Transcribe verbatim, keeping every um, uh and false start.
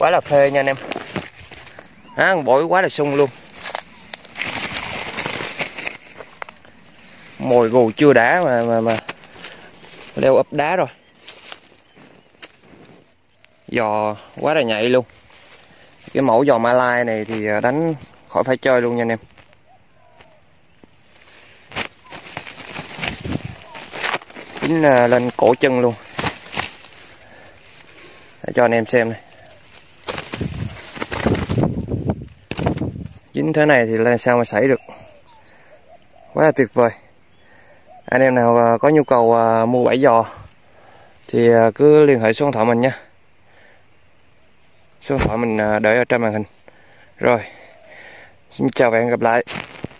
Quá là phê nha anh em. Á, bổi quá là sung luôn. Mồi gù chưa đá mà mà mà leo ập đá rồi. Giò quá là nhạy luôn. Cái mẫu giò Malai này thì đánh khỏi phải chơi luôn nha anh em. Dính lên cổ chân luôn. Để cho anh em xem này. Dính thế này thì làm sao mà xảy được. Quá là tuyệt vời. Anh em nào có nhu cầu mua bẫy giò thì cứ liên hệ số điện thoại mình nha. Số điện thoại mình để ở trên màn hình. Rồi, xin chào và hẹn gặp lại.